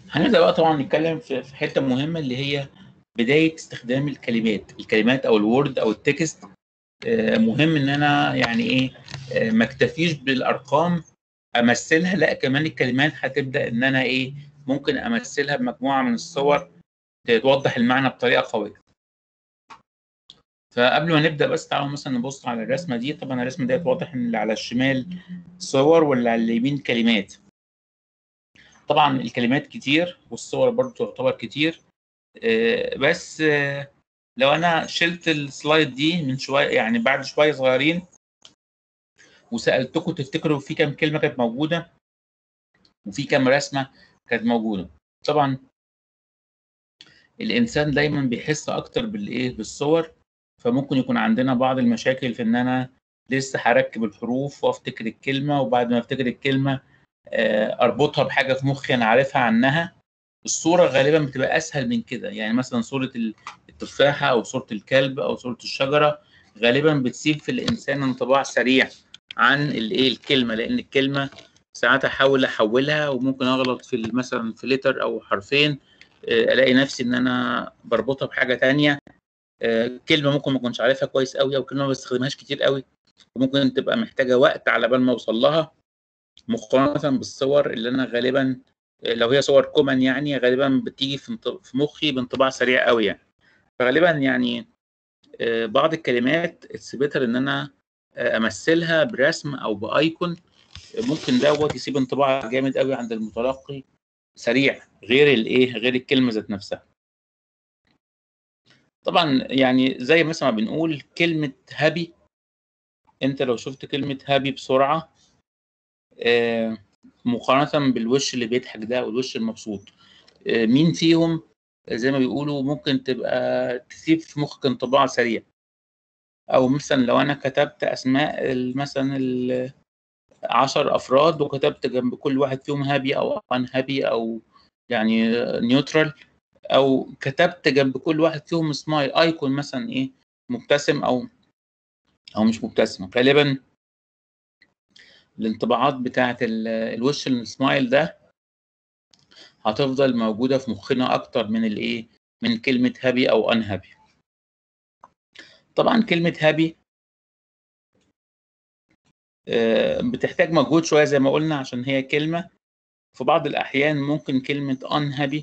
هنبدأ بقى طبعا نتكلم في حتة مهمة اللي هي بداية استخدام الكلمات أو الوورد أو التكست. مهم إن أنا يعني إيه، ما اكتفيش بالأرقام أمثلها، لا كمان الكلمات هتبدأ إن أنا إيه، ممكن أمثلها بمجموعة من الصور توضح المعنى بطريقة قوية. فقبل ما نبدأ بس تعالوا مثلا نبص على الرسمة دي. طبعا الرسمة ديت واضح إن اللي على الشمال صور واللي على اليمين كلمات. طبعا الكلمات كتير والصور برضو تعتبر كتير. بس لو انا شلت السلايد دي من شويه، يعني بعد شويه صغيرين، وسالتكم تفتكروا في كام كلمه كانت موجوده وفي كام رسمه كانت موجوده. طبعا الانسان دايما بيحس اكتر بالايه، بالصور. فممكن يكون عندنا بعض المشاكل في ان انا لسه هركب الحروف وافتكر الكلمه، وبعد ما افتكر الكلمه اربطها بحاجه في مخي انا عارفها عنها. الصورة غالبا بتبقى أسهل من كده، يعني مثلا صورة التفاحة أو صورة الكلب أو صورة الشجرة غالبا بتسيب في الإنسان انطباع سريع عن الإيه، الكلمة، لأن الكلمة ساعات أحولها وممكن أغلط في مثلا في لتر أو حرفين، ألاقي نفسي إن أنا بربطها بحاجة تانية. كلمة ممكن ما أكونش عارفها كويس قوي، أو كلمة ما بستخدمهاش كتير قوي، وممكن تبقى محتاجة وقت على بال ما أوصل لها، مقارنة بالصور اللي أنا غالبا لو هي صور كومن يعني غالبا بتيجي في مخي بانطباع سريع قوي يعني. فغالبا يعني بعض الكلمات اتثبتها ان انا امثلها برسم او بايكون، ممكن دوت يسيب انطباع جامد قوي عند المتلقي سريع، غير الكلمه ذات نفسها. طبعا يعني زي مثلا ما بنقول كلمه هابي، انت لو شفت كلمه هابي بسرعه مقارنه بالوش اللي بيضحك ده والوش المبسوط، مين فيهم زي ما بيقولوا ممكن تبقى تسيب في مخك انطباع سريع؟ او مثلا لو انا كتبت اسماء مثلا 10 افراد وكتبت جنب كل واحد فيهم هابي او ان هابي او يعني نيوترال، او كتبت جنب كل واحد فيهم سمايل ايكون مثلا ايه، مبتسم او مش مبتسم، غالبا الانطباعات بتاعه الوش السمايل ده هتفضل موجوده في مخنا اكتر من الايه، من كلمه هابي او ان هابي. طبعا كلمه هابي بتحتاج مجهود شويه زي ما قلنا عشان هي كلمه. في بعض الاحيان ممكن كلمه unhappy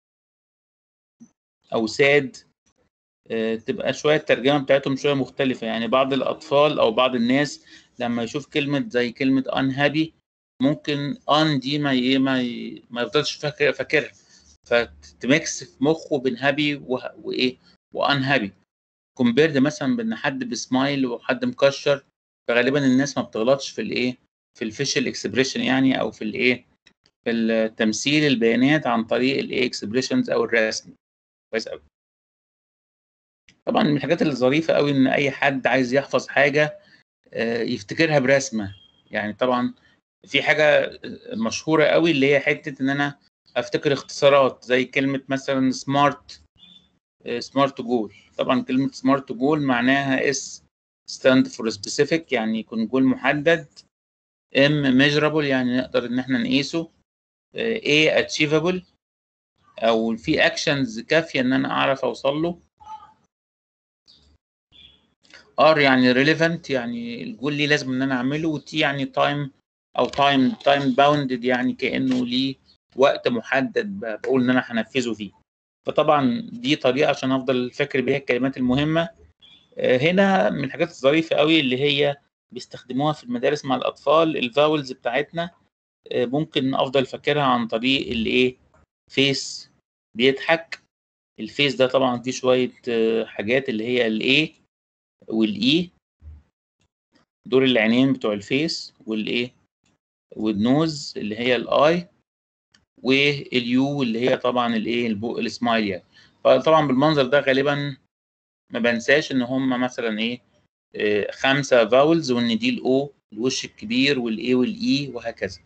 او sad تبقى شويه الترجمه بتاعتهم شويه مختلفه، يعني بعض الاطفال او بعض الناس لما يشوف كلمه زي كلمه unhappy ممكن ان دي ما يفضلش فاكرها، فتميكس في مخه بين هابي وايه وان هابي، كومبيرد مثلا بين حد بسمايل وحد مكشر. فغالبا الناس ما بتغلطش في الايه، في الفيشل اكسبريشن يعني، او في الايه، في التمثيل البيانات عن طريق الايه اكسبريشنز او الرسم. كويس قوي. طبعا من الحاجات الظريفه قوي ان اي حد عايز يحفظ حاجه يفتكرها برسمه. يعني طبعا في حاجه مشهوره قوي اللي هي حته ان انا افتكر اختصارات زي كلمه مثلا سمارت جول. طبعا كلمه سمارت جول معناها اس stand for specific يعني يكون جول محدد، ام measurable يعني نقدر ان احنا نقيسه، A achievable او في اكشنز كافيه ان انا اعرف اوصل له، ار يعني relevant يعني الجول ليه لازم ان انا اعمله، وتي يعني تايم او تايم باوندد يعني كانه ليه وقت محدد بقول ان انا هنفذه فيه. فطبعا دي طريقه عشان افضل فاكر بيها الكلمات المهمه. هنا من الحاجات الظريفه قوي اللي هي بيستخدموها في المدارس مع الاطفال، الفاولز بتاعتنا ممكن افضل فاكرها عن طريق الايه، فيس بيضحك. الفيس ده طبعا فيه شويه حاجات اللي هي الايه والاي، دول العينين بتوع الفيس، والايه والنوز اللي هي الاي، واليو اللي هي طبعا الايه البق السمايل يعني. فطبعا بالمنظر ده غالبا ما بنساش ان هم مثلا ايه 5 فاولز، وان دي الاو الوش الكبير والاي والاي وهكذا.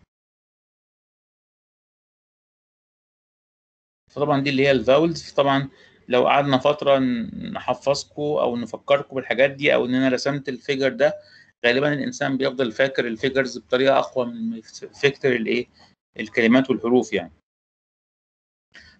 فطبعا دي اللي هي الفاولز. طبعا لو قعدنا فتره نحفظكم او نفكركم بالحاجات دي، او ان انا رسمت الفيجر ده، غالبا الانسان بيفضل فاكر الفيجرز بطريقه اقوى من فاكر الايه، الكلمات والحروف يعني.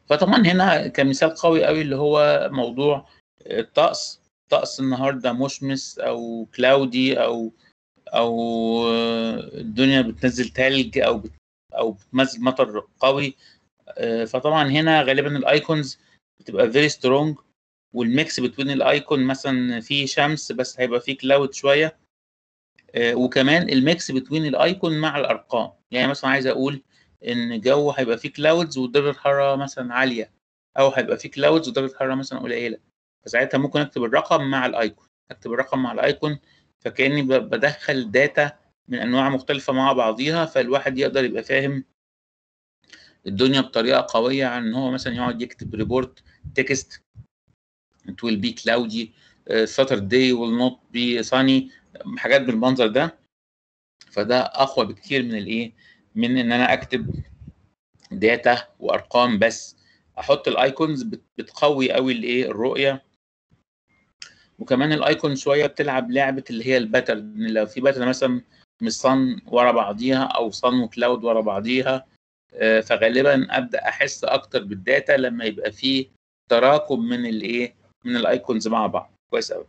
فطبعا هنا كمثال قوي قوي اللي هو موضوع الطقس النهارده مشمس او كلاودي او الدنيا بتنزل تلج او بتنزل مطر قوي. فطبعا هنا غالبا الايكونز بتبقى فيري سترونج، والميكس بتوين الايكون مثلا في شمس بس هيبقى في كلاود شويه، وكمان الميكس بتوين الايكون مع الارقام. يعني مثلا عايز اقول ان جو هيبقى فيه كلاودز ودرجه حراره مثلا عاليه، او هيبقى فيه كلاودز ودرجه حراره مثلا قليله، فساعتها ممكن اكتب الرقم مع الايكون، فكاني بدخل داتا من انواع مختلفه مع بعضيها، فالواحد يقدر يبقى فاهم الدنيا بطريقه قويه عن ان هو مثلا يقعد يكتب ريبورت تكست it will be cloudy Saturday will not be sunny، حاجات بالمنظر ده. فده اقوى بكتير من الايه، من ان انا اكتب داتا وارقام بس. احط الايكونز بتقوي قوي الايه الرؤيه، وكمان الايكون شويه بتلعب لعبه اللي هي الباترن. لو في باترن مثلا مش صن ورا بعضيها او صن وكلاود ورا بعضيها، فغالبا ابدا احس اكتر بالداتا لما يبقى في تراكم من الايه، من الايكونز مع بعض. كويس قوي.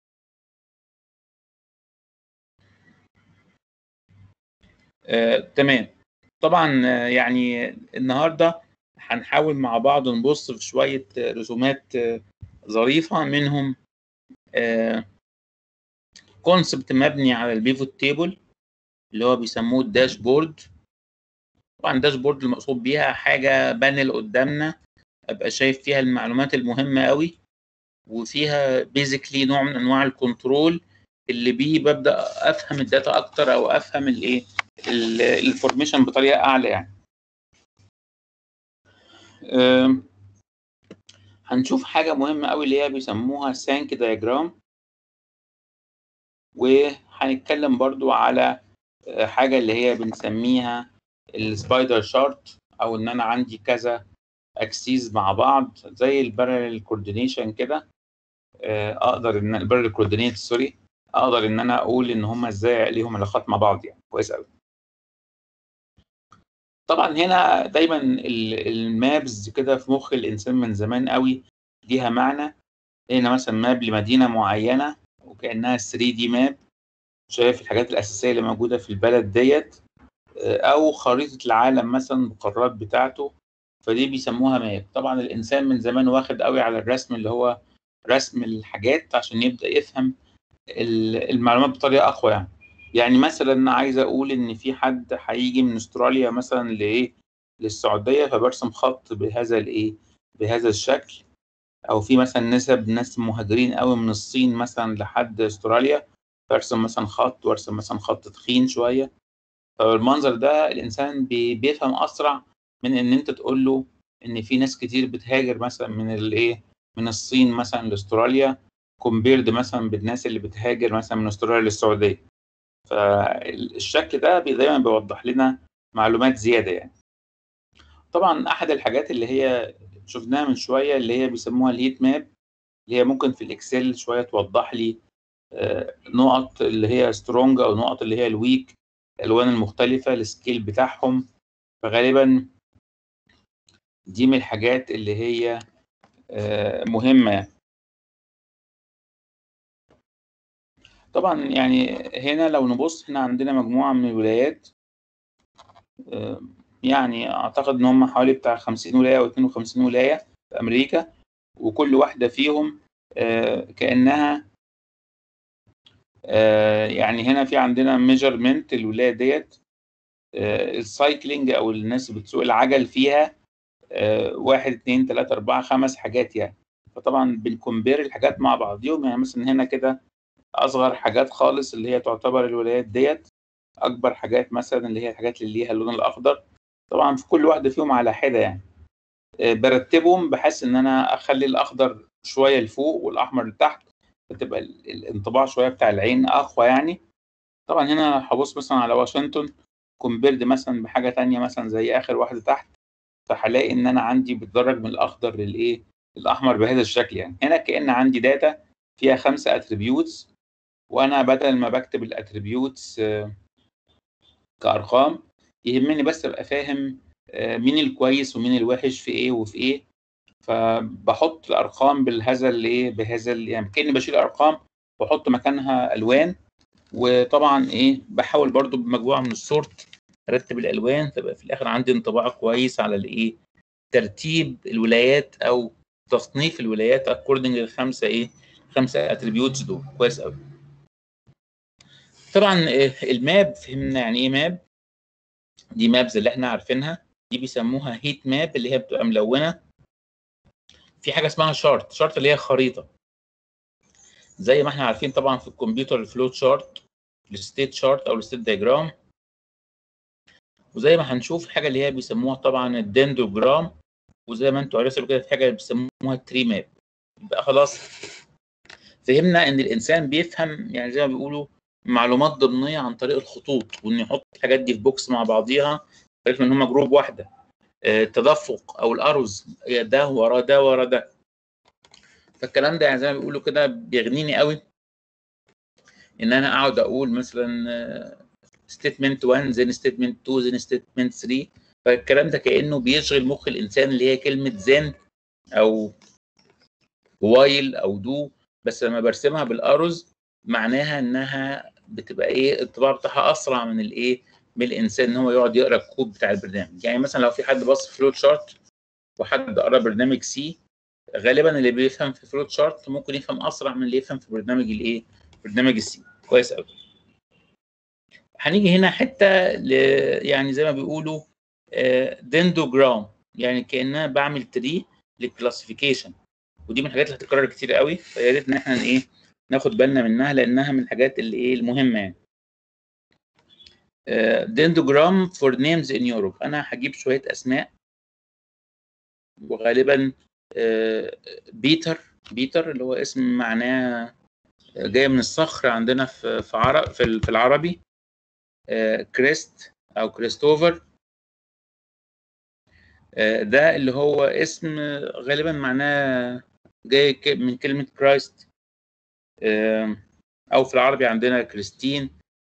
تمام. طبعا يعني النهارده هنحاول مع بعض نبص في شويه رسومات ظريفه، منهم كونسبت مبني على البيفوت تيبل اللي هو بيسموه الداشبورد. طبعا الداشبورد المقصود بيها حاجه بانل قدامنا ابقى شايف فيها المعلومات المهمه قوي، وفيها بيزيكلي نوع من انواع الكنترول اللي بيه ببدا افهم الداتا اكتر او افهم الايه الانفورميشن بطريقه اعلى يعني. هنشوف حاجه مهمه قوي اللي هي بيسموها سانك دايجرام، وهنتكلم برضو على حاجه اللي هي بنسميها السبايدر شارت، او ان انا عندي كذا اكسيز مع بعض زي البارallel كوردينيشن كده. اقدر ان البارallel كوردينيت اقدر ان انا اقول ان هم ازاي ليهم علاقات مع بعض يعني. كويس قوي. طبعا هنا دايما المابز كده في مخ الانسان من زمان قوي ليها معنى. هنا مثلا ماب لمدينه معينه وكانها 3 دي ماب، شايف الحاجات الاساسيه اللي موجوده في البلد ديت، او خريطه العالم مثلا القارات بتاعته، فدي بيسموها ماب. طبعا الانسان من زمان واخد قوي على الرسم اللي هو رسم الحاجات عشان يبدا يفهم المعلومات بطريقه اقوى يعني. يعني مثلا عايز اقول ان في حد هيجي من استراليا مثلا لايه، للسعوديه، فبرسم خط بهذا الايه، بهذا الشكل. او في مثلا ناس مهاجرين قوي من الصين مثلا لحد استراليا، برسم مثلا خط، وارسم مثلا خط تخين شويه. فالمنظر ده الانسان بيفهم اسرع من ان انت تقول له ان في ناس كتير بتهاجر مثلا من الايه، من الصين مثلا لاستراليا، كومبيرد مثلا بالناس اللي بتهاجر مثلا من استراليا للسعوديه. فالشكل ده دايما بيوضح لنا معلومات زياده يعني. طبعا احد الحاجات اللي هي شفناها من شويه اللي هي بيسموها الهيت ماب، اللي هي ممكن في الاكسل شويه توضح لي نقط اللي هي سترونج او نقط اللي هي الويك، الالوان المختلفه السكيل بتاعهم. فغالبا دي من الحاجات اللي هي مهمه يعني. طبعا يعني هنا لو نبص، هنا عندنا مجموعه من الولايات، يعني اعتقد ان هم حوالي بتاع 50 ولايه او 52 ولايه في امريكا، وكل واحده فيهم كانها يعني هنا في عندنا ميجرمنت الولايه ديت، السايكلينج او الناس بتسوق العجل فيها 1 2 3 4 5 حاجات يعني. فطبعا بنكمبير الحاجات مع بعضيهم، يعني مثلا هنا كده اصغر حاجات خالص اللي هي تعتبر الولايات ديت، اكبر حاجات مثلا اللي هي الحاجات اللي ليها اللون الاخضر. طبعا في كل واحده فيهم على حده يعني. برتبهم بحيث ان انا اخلي الاخضر شويه لفوق والاحمر لتحت، فتبقى الانطباع شويه بتاع العين اقوى يعني. طبعا هنا هبص مثلا على واشنطن كومبيرد مثلا بحاجه تانية مثلا زي اخر واحده تحت، فهلاقي ان انا عندي بتدرج من الاخضر للايه، الاحمر بهذا الشكل يعني. هنا كأن عندي داتا فيها 5 اتريبيوتس، وانا بدل ما بكتب الاتريبيوتس كارقام، يهمني بس ابقى فاهم مين الكويس ومين الوحش في ايه وفي ايه. فبحط الارقام بهذا الايه، يعني كاني بشيل ارقام واحط مكانها الوان. وطبعا ايه بحاول برضو بمجموعه من السورت ارتب الالوان، تبقى في الاخر عندي انطباع كويس على الايه، ترتيب الولايات او تصنيف الولايات اكوردنج للخمسه ايه، خمسه اتريبيوتس دول. كويس قوي. طبعا الماب فهمنا يعني ايه ماب. دي مابز اللي احنا عارفينها، دي بيسموها هيت ماب اللي هي بتبقى ملونه. في حاجه اسمها شارت اللي هي خريطه، زي ما احنا عارفين طبعا في الكمبيوتر الفلوت شارت، الستيت شارت او الستيت دايجرام. وزي ما هنشوف الحاجه اللي هي بيسموها طبعا الدندروجرام، وزي ما انتوا عرفتوا كده في حاجه بيسموها التري ماب. يبقى خلاص فهمنا ان الانسان بيفهم يعني زي ما بيقولوا معلومات ضمنيه عن طريق الخطوط، وان يحط الحاجات دي في بوكس مع بعضيها عرفنا ان هم جروب واحده. التدفق او الارز ده ورا ده ورا ده. فالكلام ده يعني زي ما بيقولوا كده بيغنيني قوي ان انا اقعد اقول مثلا ستيتمنت 1 زين ستيتمنت 2 زين ستيتمنت 3. فالكلام ده كانه بيشغل مخ الانسان، اللي هي كلمه زين او وايل او دو، بس لما برسمها بالارز معناها انها بتبقى ايه، الطباعه بتاعها اسرع من الايه، من الانسان ان هو يقعد يقرا الكود بتاع البرنامج. يعني مثلا لو في حد بص فلوت شارت وحد قرا برنامج سي، غالبا اللي بيفهم في فلوت شارت ممكن يفهم اسرع من اللي يفهم في برنامج الايه، برنامج السي. كويس قوي. هنيجي هنا حته يعني زي ما بيقولوا دندوجرام، يعني كانها بعمل تري للكلاسيفيكيشن، ودي من الحاجات اللي هتتكرر كتير قوي، فيا ريت ان احنا ايه ناخد بالنا منها لانها من الحاجات اللي ايه المهمه يعني. دندوجرام فور نيمز ان يوروب، انا هجيب شويه اسماء وغالبا بيتر اللي هو اسم معناه جاي من الصخر عندنا في العربي. كريست او كريستوفر، ده اللي هو اسم غالبا معناه جاي من كلمة كرايست، أو في العربي عندنا كريستين.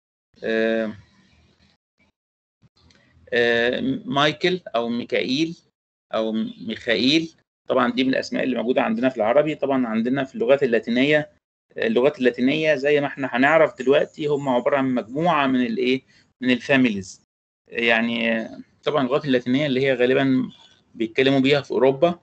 مايكل أو ميكائيل أو ميخائيل، طبعا دي من الأسماء اللي موجودة عندنا في العربي. طبعا عندنا في اللغات اللاتينية زي ما احنا هنعرف دلوقتي هم عبارة عن مجموعة من الإيه، من الفاميليز. يعني طبعا اللغات اللاتينية اللي هي غالبا بيتكلموا بيها في أوروبا.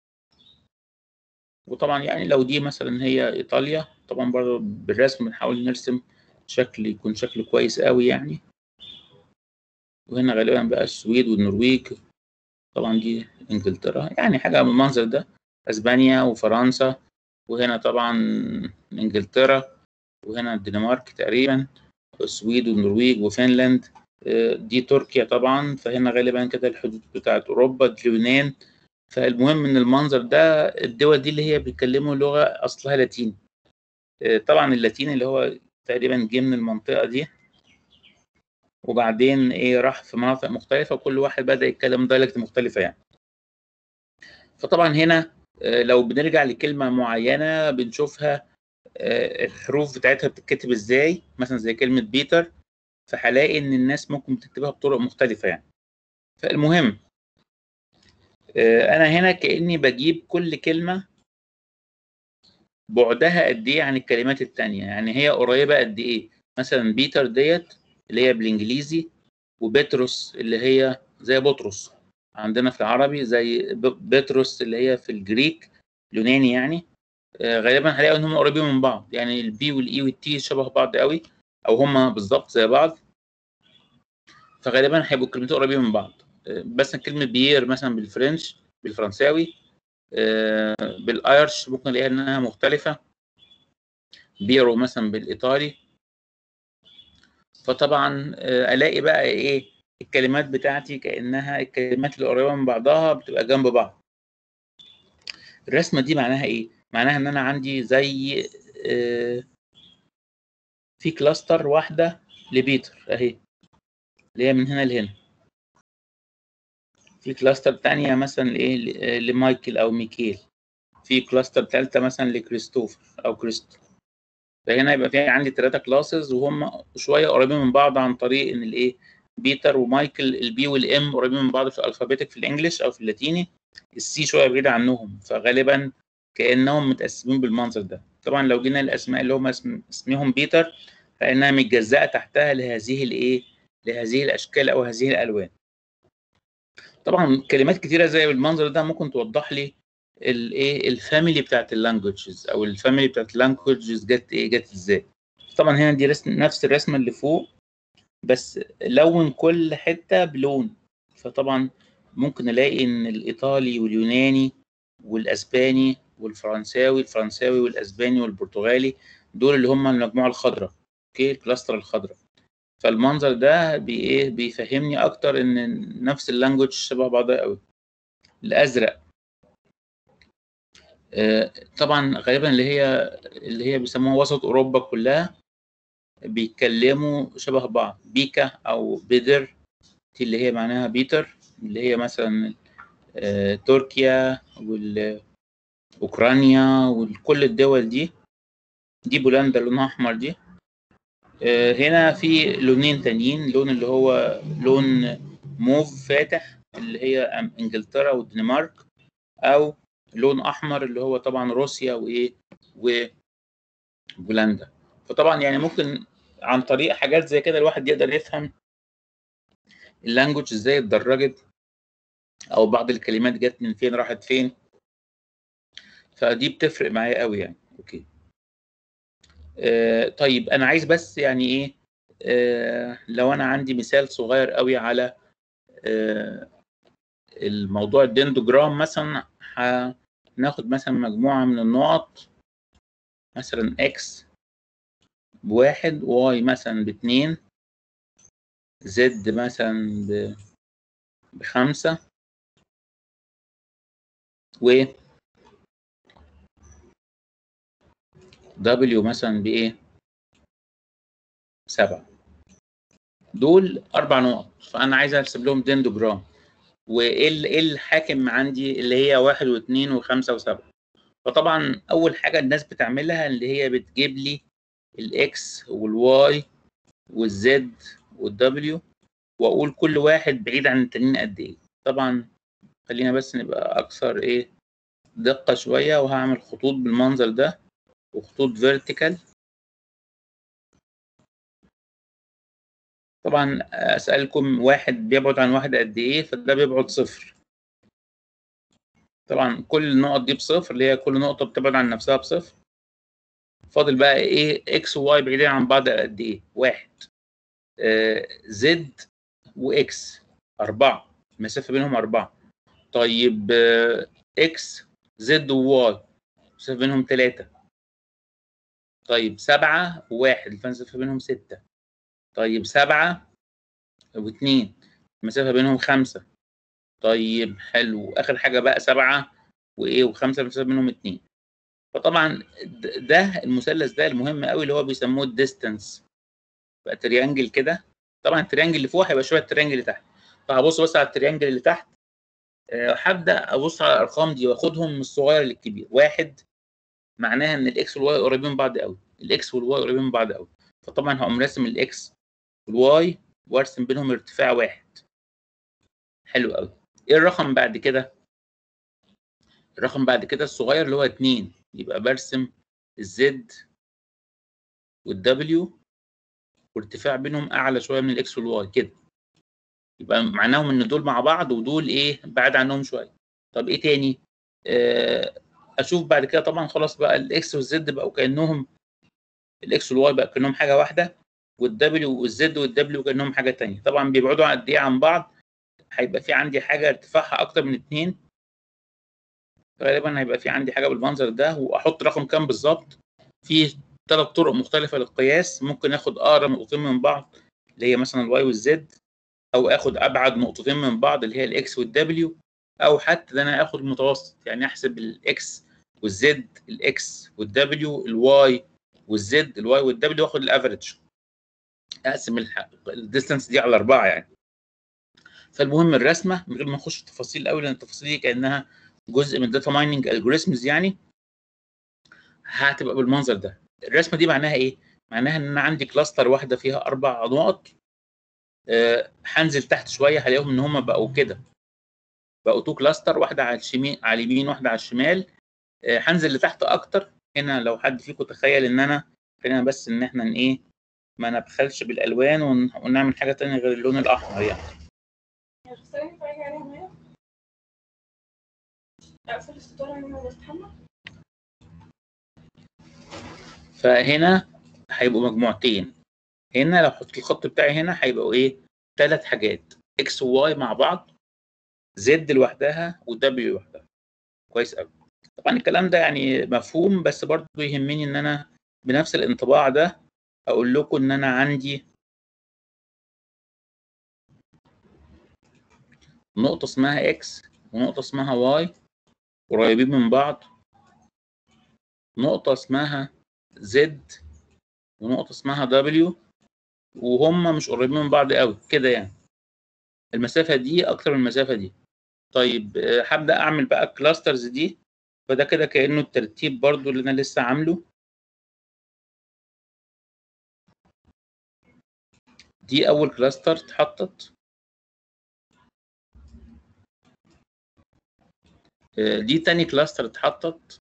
وطبعا يعني لو دي مثلا هي إيطاليا، طبعا برضه بالرسم بنحاول نرسم شكل يكون شكل كويس قوي يعني. وهنا غالبا بقى السويد والنرويج، طبعا دي إنجلترا، يعني حاجة بالمنظر ده. أسبانيا وفرنسا، وهنا طبعا إنجلترا، وهنا الدنمارك تقريبا، السويد والنرويج وفنلاند. دي تركيا طبعا، فهنا غالبا كده الحدود بتاعت أوروبا، اليونان. فالمهم ان المنظر ده الدول دي اللي هي بيتكلموا لغه اصلها لاتيني. طبعا اللاتيني اللي هو تقريبا جه من المنطقه دي، وبعدين ايه راح في مناطق مختلفه وكل واحد بدا يتكلم دايلكت مختلفه يعني. فطبعا هنا لو بنرجع لكلمه معينه بنشوفها الحروف بتاعتها بتتكتب ازاي، مثلا زي كلمه بيتر، فهلاقي ان الناس ممكن تكتبها بطرق مختلفه يعني. فالمهم انا هنا كاني بجيب كل كلمه بعدها قد ايه عن الكلمات التانية، يعني هي قريبة قد ايه. مثلا بيتر ديت اللي هي بالانجليزي، وبطرس اللي هي زي بطرس عندنا في العربي، زي بطرس اللي هي في الجريك اليوناني يعني. غالبا هلاقي ان هم قريبين من بعض، يعني البي والاي والتي شبه بعض قوي، او هم بالظبط زي بعض. فغالبا هيبقوا الكلمتين قريبين من بعض. بس كلمة بيير مثلا بالفرنش بالفرنساوي، بالايرش ممكن الاقيها انها مختلفة، بيرو مثلا بالايطالي. فطبعا الاقي بقى ايه الكلمات بتاعتي كانها الكلمات اللي قريبه من بعضها بتبقى جنب بعض. الرسمه دي معناها ايه؟ معناها ان انا عندي زي في كلاستر واحده لبيتر اهي، اللي هي من هنا لهنا. في كلاستر تانية مثلا لايه، لمايكل او ميكيل. في كلاستر ثالثه مثلا لكريستوفر او كريست. فهنا يبقى في عندي 3 كلاسز وهم شويه قريبين من بعض عن طريق ان الايه، بيتر ومايكل، البي والام قريبين من بعض في الالفابيتك في الانجليش او في اللاتيني، السي شويه بعيده عنهم، فغالبا كانهم متقسمين بالمنظر ده. طبعا لو جينا الاسماء اللي هم اسمهم بيتر فانها متجزأه تحتها لهذه الايه، لهذه الاشكال او هذه الالوان. طبعا كلمات كتيره زي بالمنظر ده ممكن توضح لي الايه الفاميلي بتاعت اللانجوجز او الفاميلي بتاعت اللانجوجز جت ايه، جت ازاي. طبعا هنا دي نفس الرسمه اللي فوق، بس لون كل حته بلون. فطبعا ممكن الاقي ان الايطالي واليوناني والاسباني والفرنساوي، الفرنساوي والاسباني والبرتغالي دول اللي هم المجموعه الخضراء، اوكي، الكلاستر الخضراء. فالمنظر ده ايه بيفهمني اكتر ان نفس اللانجوج شبه بعضها قوي. الازرق طبعا غالبا اللي هي بيسموها وسط اوروبا كلها بيتكلموا شبه بعض، بيكا او بيدر دي اللي هي معناها بيتر، اللي هي مثلا تركيا واوكرانيا وكل الدول دي. دي بولندا لونها احمر دي. هنا في لونين تانيين، لون اللي هو لون موف فاتح اللي هي انجلترا والدنمارك، او لون احمر اللي هو طبعا روسيا وايه وبولندا. فطبعا يعني ممكن عن طريق حاجات زي كده الواحد يقدر يفهم اللانجوج ازاي اتدرجت، او بعض الكلمات جت من فين راحت فين. فدي بتفرق معايا قوي يعني. اوكي طيب انا عايز بس يعني ايه لو انا عندي مثال صغير قوي على الموضوع الدندوجرام مثلا، هناخد مثلا مجموعة من النقط، مثلا x ب1 y مثلا ب2 z مثلا ب5 و w مثلا بايه 7. دول 4 نقط، فانا عايز ارسم لهم دندوجرام. وايه الحاكم عندي اللي هي 1 و2 و5 و7. فطبعا اول حاجه الناس بتعملها اللي هي بتجيب لي الاكس والواي والزد والدبليو، واقول كل واحد بعيد عن التانيين قد ايه. طبعا خلينا بس نبقى اكثر ايه دقه شويه، وهعمل خطوط بالمنظر ده وخطوط فيرتيكال. طبعا اسالكم واحد بيبعد عن واحد قد ايه، فده بيبعد 0. طبعا كل النقط دي ب0 اللي هي كل نقطه بتبعد عن نفسها ب0. فاضل بقى ايه اكس وواي بعيدين عن بعض قد ايه 1. زد واكس 4، المسافه بينهم 4. طيب اكس زد وواي المسافه بينهم 3. طيب 7 و1 المسافه بينهم 6. طيب 7 و2 المسافه بينهم 5. طيب حلو، اخر حاجه بقى 7 وايه و5 المسافه بينهم 2. فطبعا ده المثلث ده المهم قوي اللي هو بيسموه الديستانس. بقى تريانجل كده. طبعا التريانجل اللي فوق هيبقى شويه التريانجل اللي تحت. فهبص بس على التريانجل اللي تحت، هبدا ابص على الارقام دي واخدهم من الصغير للكبير. 1 معناها ان الاكس والواي قريبين من بعض قوي، الاكس والواي قريبين من بعض قوي. فطبعا هقوم راسم الاكس والواي وارسم بينهم ارتفاع 1. حلو قوي. ايه الرقم بعد كده؟ الرقم بعد كده الصغير اللي هو 2، يبقى برسم الزد والدبليو وارتفاع بينهم اعلى شويه من الاكس والواي كده، يبقى معناهم ان دول مع بعض ودول ايه بعاد عنهم شويه. طب ايه تاني؟ اشوف بعد كده طبعا خلاص بقى الاكس والزد بقوا كانهم، الاكس والواي بقى كانهم حاجه واحده، والدبليو والزد والدبليو كانهم حاجه ثانيه. طبعا بيبعدوا قد ايه عن بعض؟ هيبقى في عندي حاجه ارتفاعها اكتر من 2، غالبا هيبقى في عندي حاجه بالمنظر ده. واحط رقم كام بالظبط؟ في 3 طرق مختلفه للقياس. ممكن اخد اقرب نقطتين من بعض اللي هي مثلا الواي والزد، او اخد ابعد نقطتين من بعض اللي هي الاكس والدبليو، او حتى ده انا اخد المتوسط يعني احسب الاكس والزد، الاكس والدبليو، الواي والزد، الواي والدبليو، واخد الافريج اقسم الديستانس دي على 4 يعني. فالمهم الرسمه من غير ما نخش في التفاصيل قوي، لان التفاصيل دي كانها جزء من داتا مايننج الجوريزمز يعني، هتبقى بالمنظر ده. الرسمه دي معناها ايه؟ معناها ان انا عندي كلاستر واحده فيها 4 نقط، هنزل تحت شويه هلاقيهم ان هم بقوا كده، بقوا 2 كلاستر، واحده على الشمال على اليمين واحده على الشمال. هنزل لتحت اكتر. هنا لو حد فيكم تخيل ان انا، خلينا بس ان احنا ايه ما نبخلش بالالوان ونعمل حاجه ثانيه غير اللون الاحمر يعني. فهنا هيبقوا مجموعتين. هنا لو حطيت الخط بتاعي هنا هيبقوا ايه 3 حاجات، اكس وواي مع بعض، زد لوحدها ودبليو لوحدها. كويس قوي. طبعا الكلام ده يعني مفهوم، بس برضه يهمني ان انا بنفس الانطباع ده اقول لكم ان انا عندي نقطة اسمها اكس ونقطة اسمها واي قريبين من بعض، نقطة اسمها زد ونقطة اسمها دبليو وهم مش قريبين من بعض قوي كده يعني. المسافة دي اكتر من المسافة دي. طيب هبدأ اعمل بقى الكلاسترز دي. فده كده كأنه الترتيب برضو اللي انا لسه عامله. دي اول كلاستر اتحطت، دي تاني كلاستر اتحطت،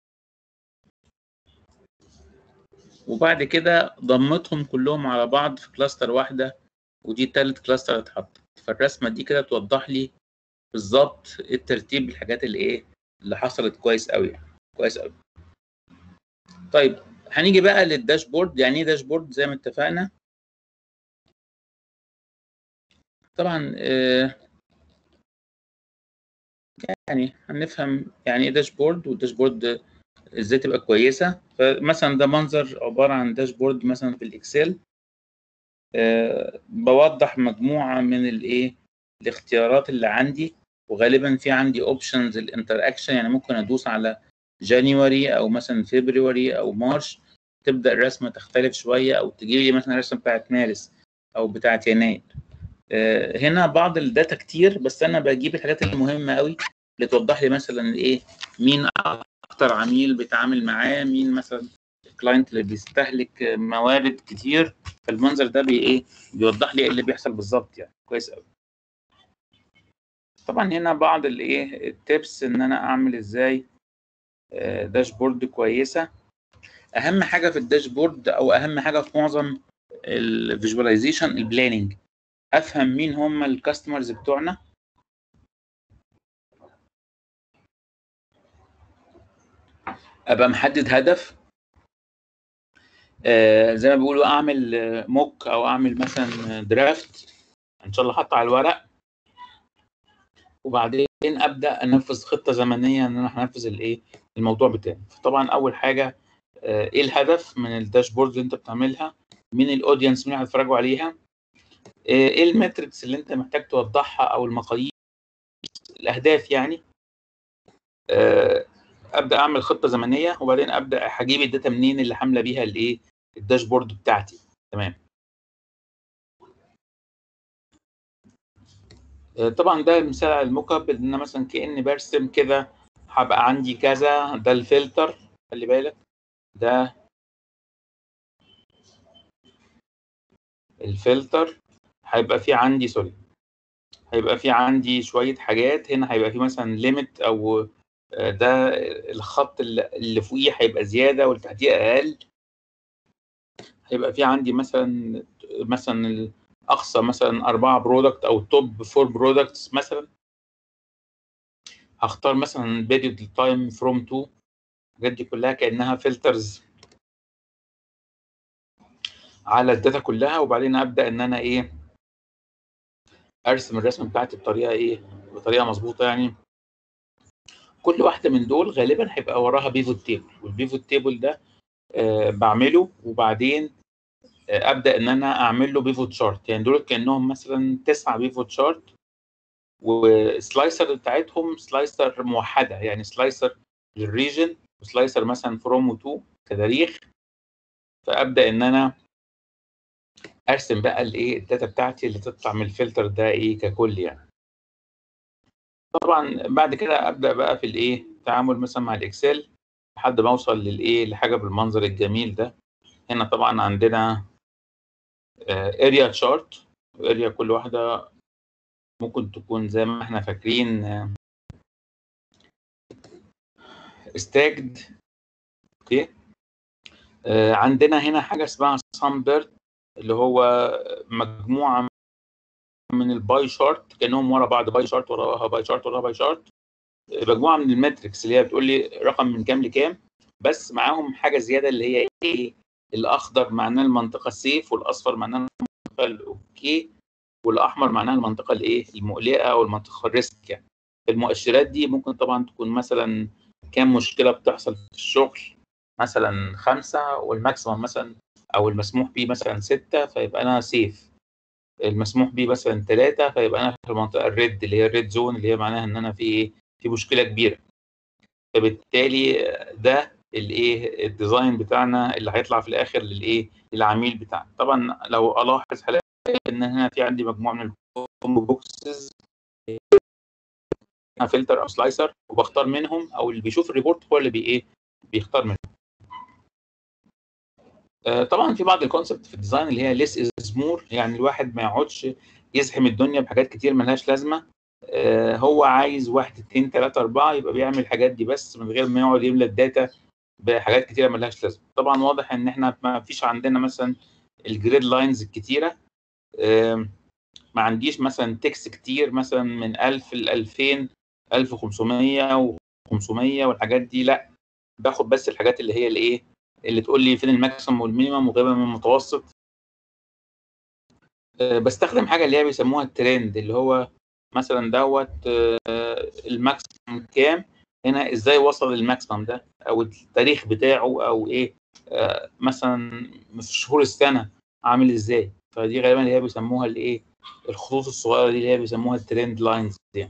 وبعد كده ضمتهم كلهم على بعض في كلاستر واحدة، ودي تالت كلاستر اتحطت. فالرسمة دي كده توضح لي بالظبط الترتيب الحاجات اللي ايه اللي حصلت. كويس قوي يعني. كويس قوي. طيب هنيجي بقى للداشبورد. يعني ايه داشبورد؟ زي ما اتفقنا طبعا يعني هنفهم يعني ايه داشبورد، والداشبورد ازاي تبقى كويسه. فمثلا ده منظر عباره عن داشبورد مثلا في الاكسل. بوضح مجموعه من الايه الاختيارات اللي عندي، وغالبا في عندي اوبشنز الانتراكشن. يعني ممكن ادوس على جانيوري او مثلا فبراير او مارش، تبدا الرسمه تختلف شويه، او تجيب لي مثلا الرسمه بتاعت مارس او بتاعت يناير. هنا بعض الداتا كتير، بس انا بجيب الحاجات المهمه قوي اللي توضح لي مثلا ايه مين اكتر عميل بيتعامل معاه، مين مثلا الكلاينت اللي بيستهلك موارد كتير. فالمنظر ده ايه بيوضح لي ايه اللي بيحصل بالظبط يعني. كويس قوي. طبعا هنا بعض الايه التبس ان انا اعمل ازاي داشبورد كويسه. اهم حاجه في الداشبورد او اهم حاجه في معظم الفيجواليزيشن البلاننج. افهم مين هم الكاستمرز بتوعنا، ابقى محدد هدف. زي ما بيقولوا اعمل موك او اعمل مثلا درافت ان شاء الله حاطه على الورق، وبعدين ابدا انفذ خطه زمنيه ان انا هنفذ الايه الموضوع بتاعي. فطبعا اول حاجه ايه الهدف من الداشبورد اللي انت بتعملها، مين الاودينس مين هيتفرجوا عليها، ايه الماتريكس اللي انت محتاج توضحها او المقاييس الاهداف يعني. ابدا اعمل خطه زمنيه، وبعدين ابدا هجيب الداتا منين اللي حامله بيها الايه الداشبورد بتاعتي. تمام. طبعا ده مثال على الموك اب ان انا مثلا كاني برسم كده. هبقى عندي كذا، ده الفلتر خلي بالك، ده الفلتر. هيبقى في عندي هيبقى في عندي شويه حاجات. هنا هيبقى في مثلا ليميت، او ده الخط اللي فوقيه هيبقى زياده واللي تحتيه اقل. هيبقى في عندي مثلا الاقصى مثلا 4 برودكت او توب 4 برودكتس مثلا. هختار مثلا بيريود تايم فروم تو. الحاجات دي كلها كانها فلترز على الداتا كلها، وبعدين ابدا ان انا ايه ارسم الرسمه بتاعتي بطريقه ايه بطريقه مظبوطه يعني. كل واحده من دول غالبا هيبقى وراها بيفوت تيبل، والبيفوت تيبل ده بعمله، وبعدين ابدا ان انا اعمل له بيفوت شارت. يعني دول كانهم مثلا 9 بيفوت شارت، وسلايسر بتاعتهم سلايسر موحده، يعني سلايسر للريجن وسلايسر مثلا فروم وتو كتاريخ. فابدا ان انا ارسم بقى الايه الداتا بتاعتي اللي تطلع من الفلتر ده ايه ككل يعني. طبعا بعد كده ابدا بقى في الايه التعامل مثلا مع الاكسل لحد ما اوصل للايه لحاجه بالمنظر الجميل ده. هنا طبعا عندنا اريا تشارت، اريا كل واحده ممكن تكون زي ما احنا فاكرين استاجد. اوكي. عندنا هنا حاجه اسمها سامبرت، اللي هو مجموعه من الباي شارت، كانهم ورا بعض، باي شارت وراها باي شارت وراها باي شارت، مجموعه من الماتريكس اللي هي بتقول لي رقم من كام لكام، بس معاهم حاجه زياده اللي هي ايه، الاخضر معناه المنطقه السيف، والاصفر معناه المنطقه الاوكي، والاحمر معناها المنطقه الايه المقلقه او المنطقه الريسك. يعني المؤشرات دي ممكن طبعا تكون مثلا كام مشكله بتحصل في الشغل، مثلا 5 والماكسيمم مثلا او المسموح بيه مثلا 6، فيبقى انا سيف. المسموح بيه مثلا 3، فيبقى انا في المنطقه الريد اللي هي الريد زون، اللي هي معناها ان انا في ايه، في مشكله كبيره. فبالتالي ده الايه الديزاين بتاعنا اللي هيطلع في الاخر للايه للعميل بتاعنا. طبعا لو الاحظ هلاقي ان هنا في عندي مجموعه من الكومبو بوكسز، فلتر او سلايسر، وبختار منهم، او اللي بيشوف الريبورت هو اللي بيختار منهم. طبعا في بعض الكونسبت في الديزاين اللي هي ليس از مور، يعني الواحد ما يقعدش يزحم الدنيا بحاجات كتير ملهاش لازمه. هو عايز 1 2 3 4 يبقى بيعمل الحاجات دي بس، من غير ما يقعد يملى الداتا بحاجات كتيره ملهاش لازمه. طبعا واضح ان احنا ما فيش عندنا مثلا الجريد لاينز الكتيره، ما عنديش مثلا تكست كتير مثلا من 1000 ل 2000 1500 و500 والحاجات دي، لا، باخد بس الحاجات اللي هي الايه اللي تقول لي فين الماكسيمم والمينيمم وغيبها من المتوسط. بستخدم حاجه اللي هي بيسموها الترند، اللي هو مثلا دوت الماكسيمم كام هنا، ازاي وصل للماكسيمم ده، او التاريخ بتاعه، او ايه مثلا في شهور السنه عامل ازاي. فدي غالبا اللي هي بيسموها الايه الخطوط الصغيره دي اللي هي بيسموها الترند لاينز دي.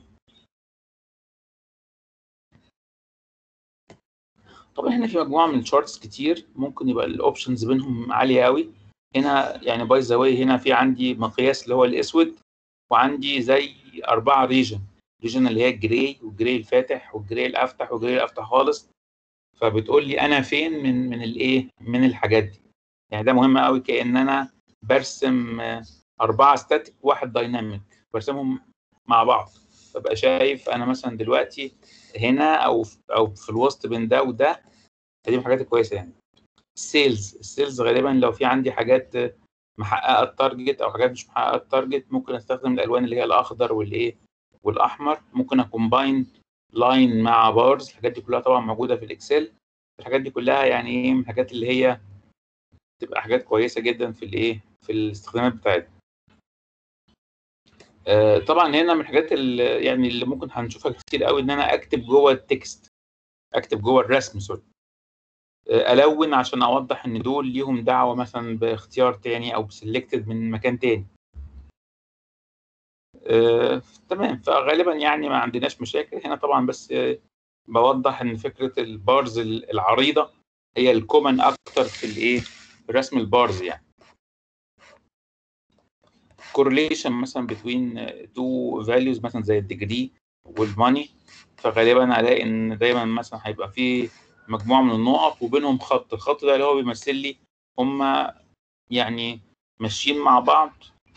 طبعا هنا في مجموعه من الشارتس كتير، ممكن يبقى الاوبشنز بينهم عاليه قوي. هنا يعني باي ذا واي هنا في عندي مقياس اللي هو الاسود، وعندي زي 4 ريجن اللي هي الجراي والجراي الفاتح والجراي الافتح والجراي الافتح خالص. فبتقول لي انا فين من الايه من الحاجات دي. يعني ده مهم قوي، كأن انا برسم 4 ستاتيك و1 دايناميك، برسمهم مع بعض، فبقى شايف انا مثلا دلوقتي هنا او في الوسط بين ده وده. فدي من الحاجات الكويسه يعني. السيلز غالبا لو في عندي حاجات محققه التارجت او حاجات مش محققه التارجت، ممكن استخدم الالوان اللي هي الاخضر والايه والاحمر. ممكن اكومباين لاين مع بارز، الحاجات دي كلها طبعا موجوده في الاكسل. الحاجات دي كلها يعني ايه من الحاجات اللي هي تبقى حاجات كويسه جدا في الايه في الاستخدامات بتاعتنا. طبعا هنا من الحاجات اللي يعني اللي ممكن هنشوفها كتير قوي ان انا اكتب جوه التكست، اكتب جوه الرسم سوري، الون عشان اوضح ان دول ليهم دعوه مثلا باختيار تاني او بسلكتد من مكان تاني. تمام. فغالبا يعني ما عندناش مشاكل هنا طبعا، بس بوضح ان فكره البارز العريضه هي الكومن اكتر في الايه رسم البارز. يعني correlation مثلا between two values مثلا زي الديجري والماني، فغالبا الاقي ان دايما مثلا هيبقى في مجموعه من النقط وبينهم خط، الخط ده اللي هو بيمثل لي هم يعني ماشيين مع بعض.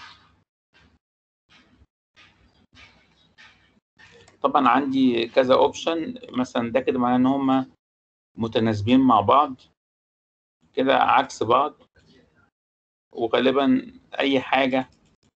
طبعا عندي كذا اوبشن، مثلا ده كده معناه ان هم متناسبين مع بعض، كده عكس بعض. وغالبا اي حاجه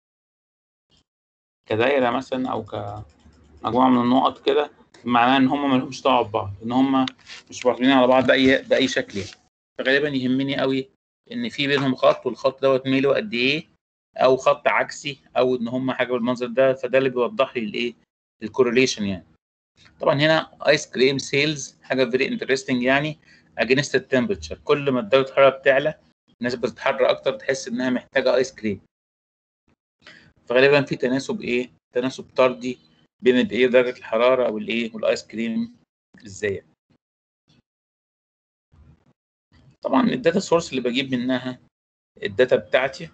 كدايره مثلا او كمجموعه من النقط كده معناه ان هم ما لهمش دعوه ببعض، ان هم مش واخدين على بعض باي شكل يعني. فغالبا يهمني قوي ان في بينهم خط، والخط دوت ميله قد ايه، او خط عكسي، او ان هم حاجه بالمنظر ده. فده اللي بيوضح لي الايه الكورليشن يعني. طبعا هنا ايس كريم سيلز حاجه فيري انترستنج يعني اجينست التمبرتشر. كل ما درجه الحراره بتعلى الناس بتتحرك اكتر، تحس انها محتاجه ايس كريم. فغالبا في تناسب طردي بين الايه درجه الحراره او الايه والايس كريم ازاي. طبعا الداتا سورس اللي بجيب منها الداتا بتاعتي،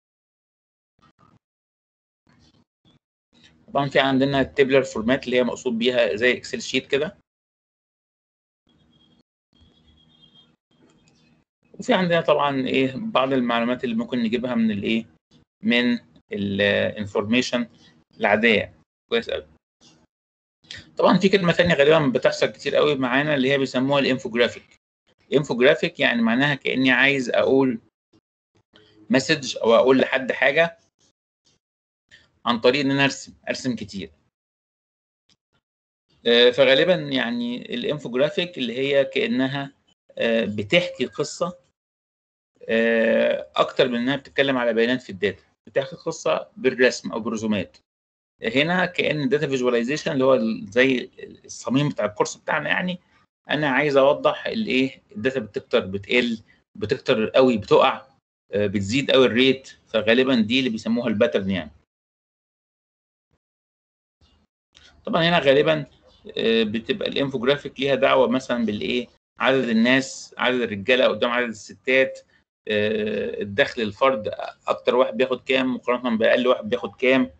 طبعا في عندنا التيبلر فورمات اللي هي مقصود بيها زي اكسل شيت كده، وفي عندنا طبعا بعض المعلومات اللي ممكن نجيبها من من الانفورميشن العاديه. كويس قوي. طبعا في كلمه ثانيه غالبا بتحصل كتير قوي معانا اللي هي بيسموها الانفوجرافيك. انفوجرافيك يعني معناها كاني عايز اقول مسج او اقول لحد حاجه عن طريق ان انا ارسم كتير. فغالبا يعني الانفوجرافيك اللي هي كانها بتحكي قصه اكتر من انها بتتكلم على بيانات في الداتا، بتحكي قصه بالرسم او برسومات. هنا كان الداتا فيجواليزيشن اللي هو زي الصميم بتاع الكورس بتاعنا، يعني انا عايز اوضح الايه الداتا بتكتر بتقل، بتكتر قوي بتقع، بتزيد قوي الريت، فغالبا دي اللي بيسموها الباترن يعني. طبعا هنا غالبا بتبقى الانفوجرافيك ليها دعوه مثلا بالايه عدد الناس، عدد الرجاله قدام عدد الستات، الدخل الفرد، اكتر واحد بياخد كام مقارنه باقل واحد بياخد كام.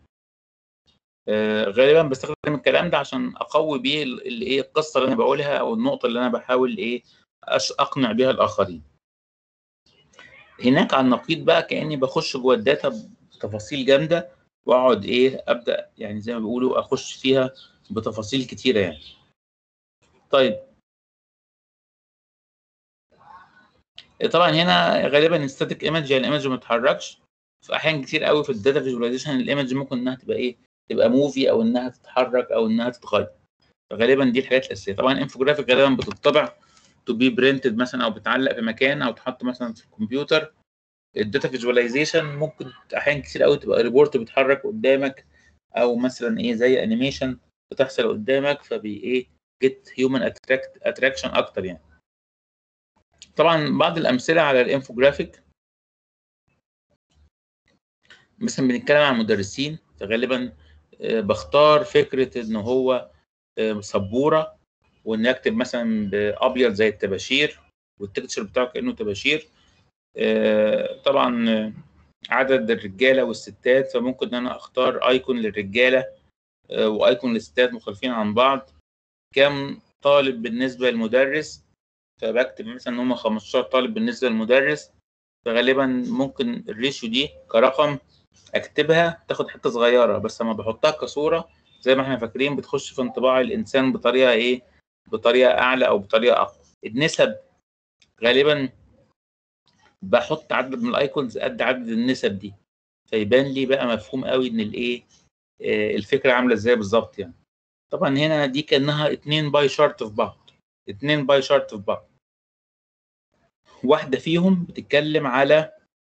غالبا بستخدم الكلام ده عشان اقوي بيه الايه القصه اللي انا بقولها او النقطه اللي انا بحاول ايه اقنع بيها الاخرين. هناك على النقيض بقى كاني بخش جوه الداتا بتفاصيل جامده، واقعد ايه ابدا يعني زي ما بيقولوا اخش فيها بتفاصيل كتيره يعني. طيب طبعا هنا غالبا ستاتيك ايمج يعني الايمج ما بتتحركش. في احيان كتير قوي في الداتا فيجواليزيشن الايمج ممكن انها تبقى ايه تبقى موفي او انها تتحرك او انها تتغير. فغالبا دي الحاجات الاساسيه. طبعا انفوجرافيك غالبا بتطبع تو بي برينتد مثلا او بتعلق في مكان او تحط مثلا في الكمبيوتر. الداتا فيجواليزيشن ممكن احيان كتير قوي تبقى ريبورت بيتحرك قدامك، او مثلا ايه زي انيميشن بتحصل قدامك فبي ايه جيت هيومن اتراكشن اكتر يعني. طبعا بعض الامثله على الانفوجرافيك مثلا بنتكلم عن مدرسين، فغالبا بختار فكره ان هو سبوره وان اكتب مثلا بابيض زي الطباشير والتكتشر بتاعه كانه طباشير. طبعا عدد الرجاله والستات، فممكن ان انا اختار ايكون للرجاله وايكون للستات مختلفين عن بعض. كم طالب بالنسبه للمدرس، فبكتب مثلا ان هم 15 طالب بالنسبه للمدرس. فغالبا ممكن الريشيو دي كرقم اكتبها تاخد حته صغيره، بس لما بحطها كصوره زي ما احنا فاكرين بتخش في انطباع الانسان بطريقه ايه بطريقه اعلى او بطريقه اقوى. النسب غالبا بحط عدد من الايكونز قد عدد النسب دي، فيبان لي بقى مفهوم قوي ان الايه الفكره عامله ازاي بالظبط يعني. طبعا هنا دي كانها 2 باي شارت في بعض، 2 باي شارت في بعض. واحده فيهم بتتكلم على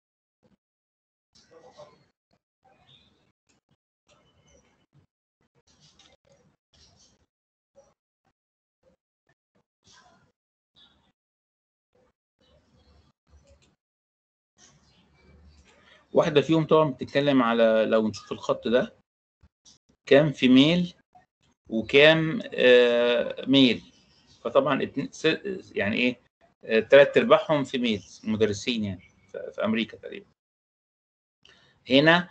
طبعا بتتكلم على لو نشوف الخط ده كام فيميل وكام ميل. فطبعا يعني ايه 3/4 فيميل مدرسين يعني في امريكا تقريبا. هنا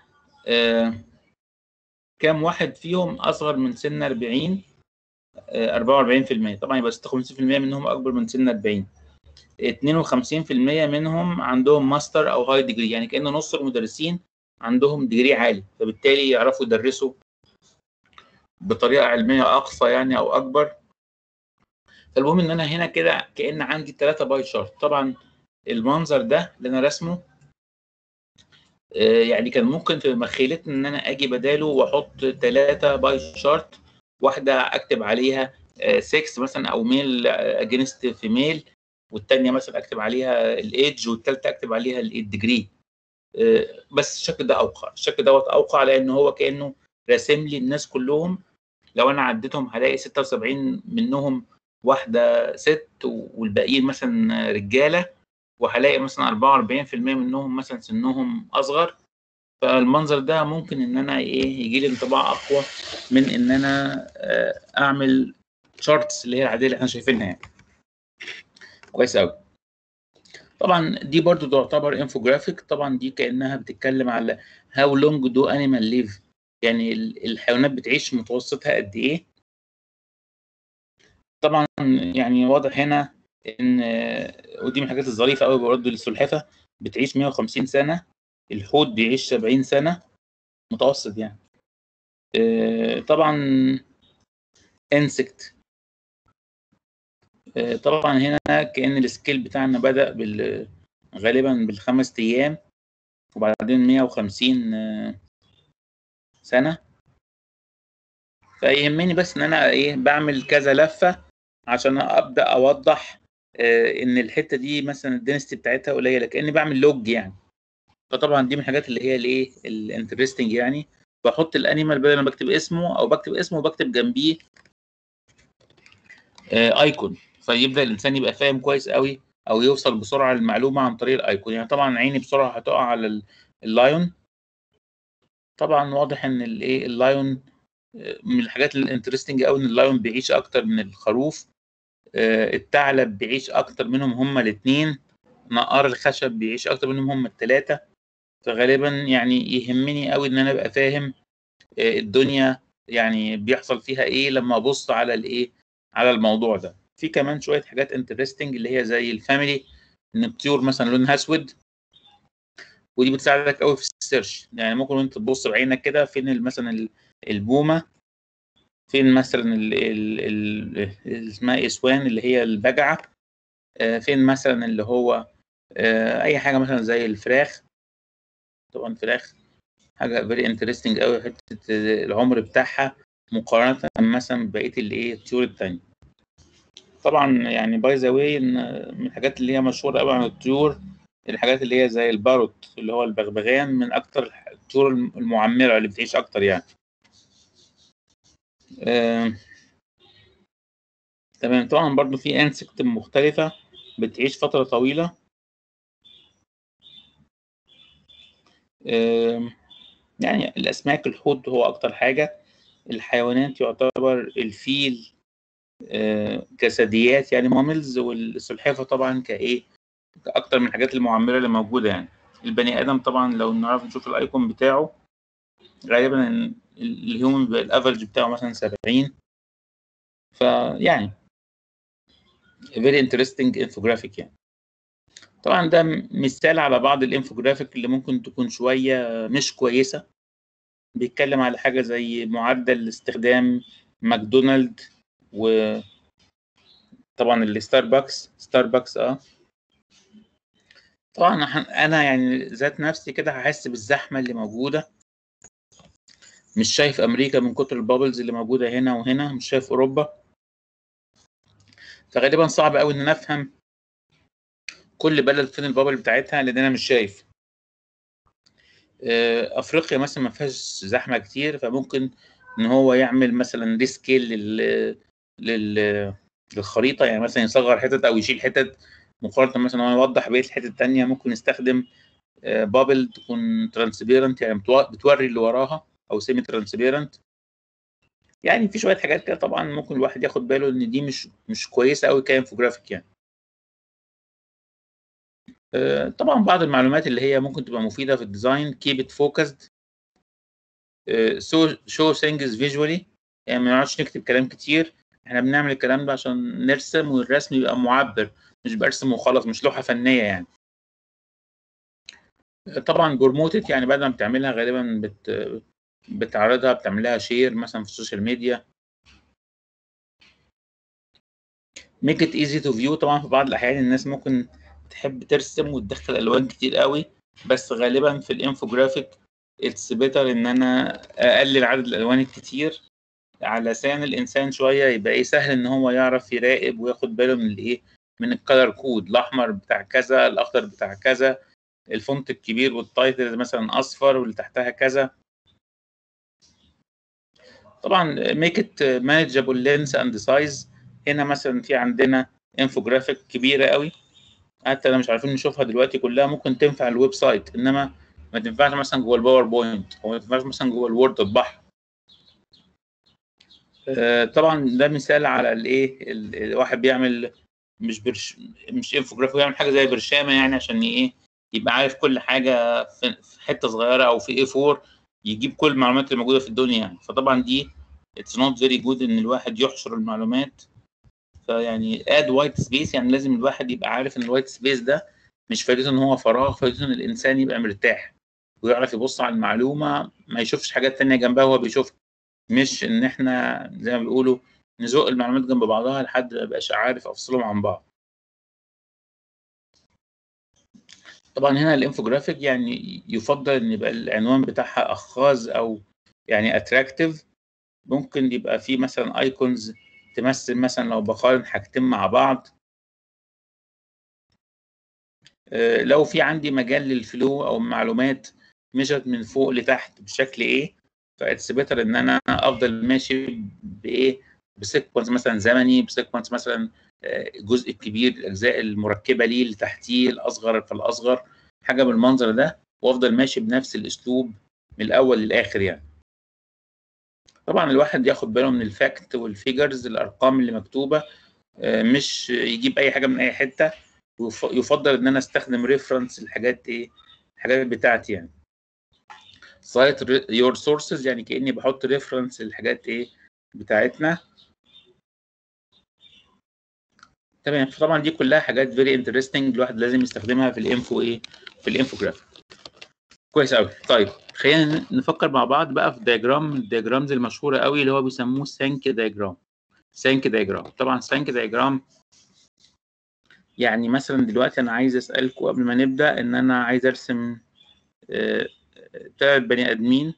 كام واحد فيهم اصغر من سن 40 44%. طبعا يبقى 56% منهم اكبر من سن 40. 52% منهم عندهم ماستر او هاي ديجري، يعني كأن نص المدرسين عندهم ديجري عالي، فبالتالي يعرفوا يدرسوا بطريقه علميه اقصى يعني او اكبر. فالمهم ان انا هنا كده كأن عندي 3 باي شارت. طبعا المنظر ده اللي انا رسمه يعني كان ممكن في مخيلتي ان انا اجي بداله واحط 3 باي شارت، واحده اكتب عليها 6 مثلا او ميل اجينست فيميل، والثانيه مثلا اكتب عليها الايدج، والثالثه اكتب عليها الديجري. بس الشكل ده اوقع، الشكل دوت اوقع لان هو كانه راسم لي الناس كلهم. لو انا عديتهم هلاقي 76 منهم واحده ست والباقيين مثلا رجاله، وهلاقي مثلا 44% منهم مثلا سنهم اصغر. فالمنظر ده ممكن ان انا ايه يجي لي انطباع اقوى من ان انا اعمل شارتس اللي هي العاديه اللي احنا شايفينها يعني. كويس قوي. طبعا دي برضو تعتبر انفوجرافيك. طبعا دي كانها بتتكلم على هاو لونج دو انيمال ليف، يعني الحيوانات بتعيش متوسطها قد ايه. طبعا يعني واضح هنا ان ودي من الحاجات الظريفه قوي برضه السلحفه بتعيش 150 سنه، الحوت بيعيش 70 سنه، متوسط يعني. طبعا انسكت، طبعا هنا كأن السكيل بتاعنا بدأ غالبا بال5 أيام وبعدين 150 سنة. فيهمني بس ان انا ايه بعمل كذا لفة عشان ابدأ اوضح ان الحتة دي مثلا الدنسيتي بتاعتها قليلة، كأني بعمل لوج يعني. فطبعا دي من الحاجات اللي هي الايه الانترستنج يعني. بحط الانيمال بدل ما بكتب اسمه او بكتب اسمه وبكتب جنبيه ايكون، فيبدا الانسان يبقى فاهم كويس قوي او يوصل بسرعه للمعلومه عن طريق الايكون. يعني طبعا عيني بسرعه هتقع على اللايون. طبعا واضح ان الايه اللايون من الحاجات الانترستنج قوي ان اللايون بيعيش اكتر من الخروف، الثعلب بيعيش اكتر منهم هما الاثنين، نقار الخشب بيعيش اكتر منهم هما الثلاثه. فغالبا يعني يهمني قوي ان انا ابقى فاهم الدنيا يعني بيحصل فيها ايه لما ابص على الايه على الموضوع ده. في كمان شويه حاجات انترستنج اللي هي زي الفاميلي، ان الطيور مثلا لونها اسود، ودي بتساعدك قوي في السيرش. يعني ممكن انت تبص بعينك كده فين مثلا البومه، فين مثلا اسمها اسوان اللي هي البجعه، فين مثلا اللي هو اي حاجه مثلا زي الفراخ. طبعا الفراخ حاجه فيري انترستنج قوي، حته العمر بتاعها مقارنه مثلا ببقيه الايه الطيور الثانيه. طبعا يعني باي ذا واي ان من الحاجات اللي هي مشهوره قوي عن الطيور الحاجات اللي هي زي الباروت اللي هو البغبغان، من اكتر الطيور المعمره اللي بتعيش اكتر يعني. تمام. طبعا برضو في انسكت مختلفه بتعيش فتره طويله. يعني الاسماك، الحوت هو اكتر حاجه. الحيوانات يعتبر الفيل كثدييات يعني ماملز، والسلحفاه طبعا كايه اكتر من الحاجات المعمره اللي موجوده يعني. البني ادم طبعا لو نعرف نشوف الايكون بتاعه غالبا الهيومن بيبقى الافرج بتاعه مثلا 70. فيعني very interesting infographic يعني. طبعا ده مثال على بعض الانفوجرافيك اللي ممكن تكون شويه مش كويسه. بيتكلم على حاجه زي معدل استخدام ماكدونالد وطبعا ستاربكس. طبعا انا يعني ذات نفسي كده هحس بالزحمه اللي موجوده. مش شايف امريكا من كتر البابلز اللي موجوده هنا وهنا، مش شايف اوروبا. فغالبا صعب قوي ان نفهم كل بلد فين البابل بتاعتها لان انا مش شايف. افريقيا مثلا ما فيهاش زحمه كتير، فممكن ان هو يعمل مثلا ريسكيل للخريطه، يعني مثلا يصغر حتت او يشيل حتت مقارنه مثلا وانا اوضح بقيه الحتت الثانيه. ممكن يستخدم بابل تكون ترانسبيرنت يعني بتوري اللي وراها، او سيمي ترانسبيرنت. يعني في شويه حاجات كده طبعا ممكن الواحد ياخد باله ان دي مش كويسه قوي كانفوجرافيك يعني. طبعا بعض المعلومات اللي هي ممكن تبقى مفيده في الديزاين: keep it focused, show things visually. يعني ما نقعدش نكتب كلام كتير، احنا بنعمل الكلام ده عشان نرسم والرسم يبقى معبر، مش برسم وخلاص، مش لوحه فنيه يعني. طبعا بروموتد يعني بعد ما بتعملها غالبا بتعرضها، بتعملها شير مثلا في السوشيال ميديا. make it easy to view. طبعا في بعض الاحيان الناس ممكن تحب ترسم وتدخل الوان كتير قوي، بس غالبا في الانفوجرافيك اتس بيتر ان انا اقلل عدد الالوان الكتير علشان الانسان شويه يبقى ايه سهل ان هو يعرف يراقب وياخد باله من الايه من الكلر كود. الاحمر بتاع كذا، الاخضر بتاع كذا، الفونت الكبير والتايتل مثلا اصفر واللي تحتها كذا. طبعا make it manageable length and size. هنا مثلا في عندنا انفوجرافيك كبيره قوي، حتى لو مش عارفين نشوفها دلوقتي كلها. ممكن تنفع الويب سايت، انما ما تنفعش مثلا جوه الباوربوينت، او ما تنفعش مثلا جوه الوورد تطبعها. طبعا ده مثال على الايه الواحد بيعمل مش انفوجرافيك، بيعمل حاجه زي برشامه يعني عشان ايه يبقى عارف كل حاجه في حته صغيره او في A4 يجيب كل المعلومات اللي موجوده في الدنيا يعني. فطبعا دي اتس نوت فيري جود ان الواحد يحشر المعلومات. فيعني اد وايت سبيس، يعني لازم الواحد يبقى عارف ان الوايت سبيس ده مش فائدته ان هو فراغ، فائدته ان الانسان يبقى مرتاح. ويعرف يبص على المعلومه ما يشوفش حاجات تانية جنبها وهو بيشوفها، مش ان احنا زي ما بيقولوا نزق المعلومات جنب بعضها لحد ما يبقاش عارف افصلهم عن بعض. طبعا هنا الانفوجرافيك يعني يفضل ان يبقى العنوان بتاعها اخاذ او يعني اتراكتيف، ممكن يبقى فيه مثلا ايكونز تمثل مثلا لو بقارن حاجتين مع بعض. لو في عندي مجال للفلو او معلومات مشت من فوق لتحت بشكل ايه، فاتس بيتر ان انا افضل ماشي بايه، بسيكونس مثلا زمني، بسيكونس مثلا جزء كبير الاجزاء المركبه ليه اللي تحتيه الاصغر فالاصغر، حاجه بالمنظر ده، وافضل ماشي بنفس الاسلوب من الاول للاخر يعني. طبعا الواحد ياخد باله من الفاكت والفيجرز، الارقام اللي مكتوبه، مش يجيب اي حاجه من اي حته. يفضل ان انا استخدم ريفرنس الحاجات ايه، الحاجات بتاعتي يعني. سايت يور سورسز يعني كاني بحط ريفرنس الحاجات ايه بتاعتنا. تمام. فطبعا دي كلها حاجات فيري انترستنج الواحد لازم يستخدمها في الانفو ايه، في الانفوجرافيك. كويس قوي. طيب خلينا نفكر مع بعض بقى في دياجرام، الدياجرامز المشهوره قوي اللي هو بيسموه سانكي دياجرام. سانكي دياجرام، طبعا سانكي دياجرام يعني مثلا دلوقتي انا عايز اسالكم قبل ما نبدا ان انا عايز ارسم 3 بني ادمين،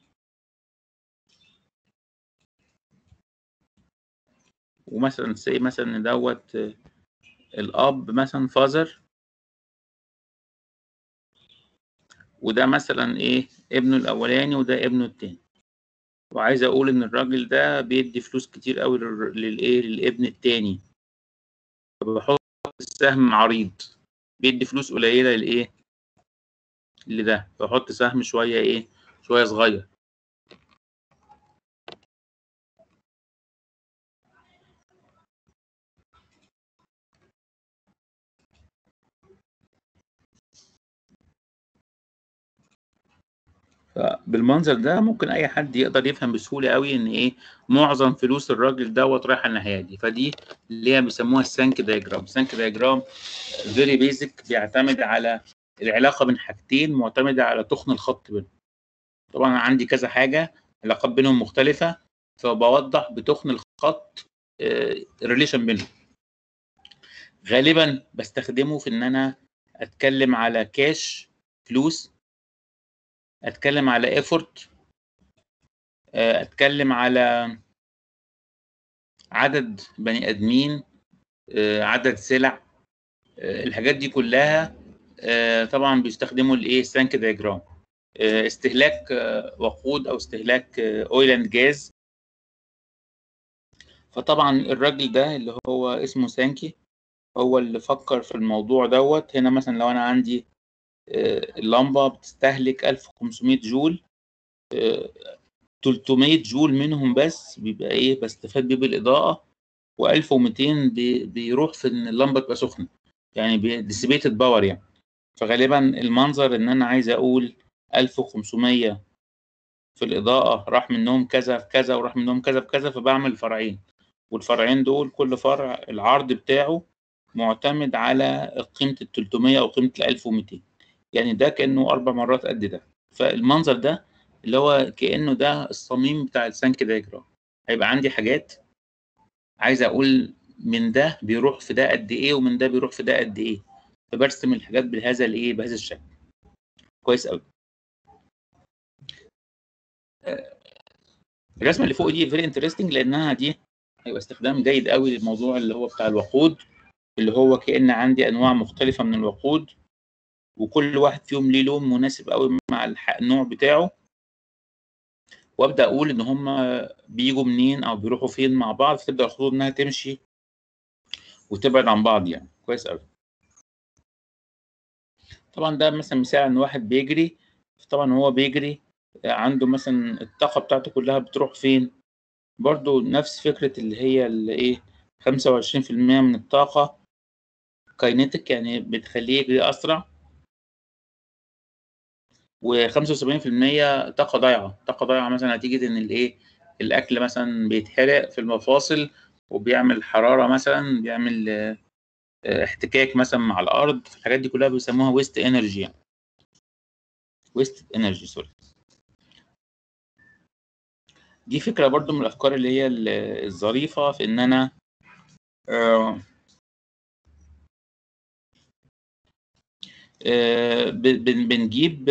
ومثلا سي مثلا دوت الاب مثلا فازر، وده مثلا ايه ابنه الاولاني وده ابنه التاني، وعايز اقول ان الراجل ده بيدي فلوس كتير قوي للايه للابن التاني، فبحط السهم عريض، بيدي فلوس قليله للايه لده، بحط سهم شويه ايه شويه صغير. فبالمنظر ده ممكن اي حد يقدر يفهم بسهوله قوي ان ايه معظم فلوس الراجل دوت رايحه الناحيه دي. فدي اللي هي بيسموها السانك دايجرام. السانك دايجرام فيري بيزك، بيعتمد على العلاقه بين حاجتين، معتمده على تخن الخط بينهم. طبعا أنا عندي كذا حاجه علاقات بينهم مختلفه، فبوضح بتخن الخط ريليشن بينهم. غالبا بستخدمه في ان انا اتكلم على كاش فلوس، اتكلم على ايفورت، اتكلم على عدد بني ادمين، عدد سلع، الحاجات دي كلها طبعا بيستخدموا الايه سانك دايجرام. استهلاك وقود او استهلاك اويل اند جاز. فطبعا الراجل ده اللي هو اسمه سانكي هو اللي فكر في الموضوع دوت. هنا مثلا لو انا عندي اللمبه بتستهلك 1500 جول، 300 جول منهم بس بيبقى ايه بستفاد بيه بالاضاءه، و1200 بيروح في ان اللمبه تبقى سخنه، يعني ديسيبيتد باور يعني. فغالبا المنظر ان انا عايز اقول 1500 في الإضاءة راح منهم كذا في كذا وراح منهم كذا في كذا، فبعمل فرعين، والفرعين دول كل فرع العرض بتاعه معتمد على قيمة ال 300 أو قيمة ال 1200، يعني ده كأنه 4 مرات قد ده. فالمنظر ده اللي هو كأنه ده الصميم بتاع السانك دايجرام. هيبقى عندي حاجات عايز أقول من ده بيروح في ده قد إيه ومن ده بيروح في ده قد إيه، فبرسم الحاجات بهذا الإيه بهذا الشكل. كويس قوي. الرسمه اللي فوق دي فيري انترستنج لانها دي هيبقى استخدام جيد قوي للموضوع اللي هو بتاع الوقود، اللي هو كأن عندي انواع مختلفه من الوقود، وكل واحد فيهم ليه لون مناسب قوي مع النوع بتاعه، وابدا اقول ان هم بيجوا منين او بيروحوا فين مع بعض، فتبدا الخطوط انها تمشي وتبعد عن بعض يعني. كويس قوي. طبعا ده مثلا مثال ان واحد بيجري، طبعا هو بيجري عنده مثلا الطاقه بتاعته كلها بتروح فين، برضو نفس فكرة اللي هي اللي ايه 25% من الطاقة كاينيتيك يعني بتخليه يجري أسرع، و75% طاقة ضايعة. طاقة ضايعة مثلا نتيجة إن الإيه الأكل مثلا بيتحرق في المفاصل وبيعمل حرارة مثلا، بيعمل احتكاك مثلا مع الأرض، الحاجات دي كلها بيسموها ويست انرجي يعني. wasted energy سوري. دي فكرة برضو من الأفكار اللي هي الظريفة في إن أنا بنجيب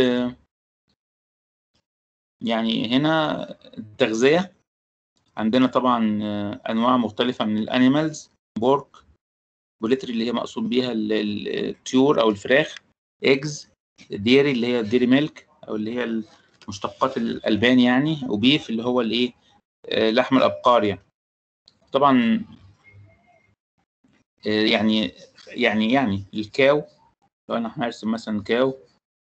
يعني هنا التغذية عندنا طبعا أنواع مختلفة من الأنيمالز، بورك، بوليتري اللي هي مقصود بيها الطيور أو الفراخ، إيجز، ديري اللي هي الديري ميلك أو اللي هي مشتقات الألبان يعني، وبيف اللي هو الإيه لحم الأبقار يعني. طبعا يعني الكاو، لو أنا هرسم مثلا كاو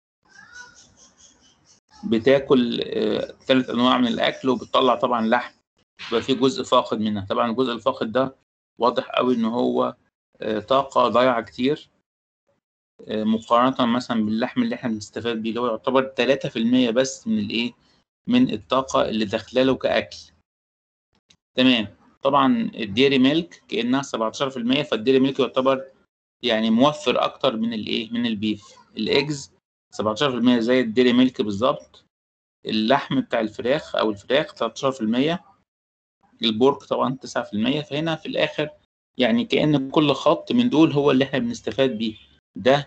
بتاكل 3 أنواع من الأكل وبتطلع طبعا لحم، يبقى في جزء فاقد منها. طبعا الجزء الفاقد ده واضح قوي إن هو طاقة ضايعة كتير مقارنة مثلا باللحم اللي احنا بنستفاد بيه، اللي هو يعتبر 3% بس من الإيه من الطاقة اللي داخله له كأكل. تمام. طبعا الديري ميلك كأنها 17%، فالديري ميلك يعتبر يعني موفر أكتر من الإيه من البيف. الإيجز 17% زي الديري ميلك بالظبط. اللحم بتاع الفراخ أو الفراخ 13%. البورك طبعا 9%. فهنا في الآخر يعني كأن كل خط من دول هو اللي احنا بنستفاد بيه. ده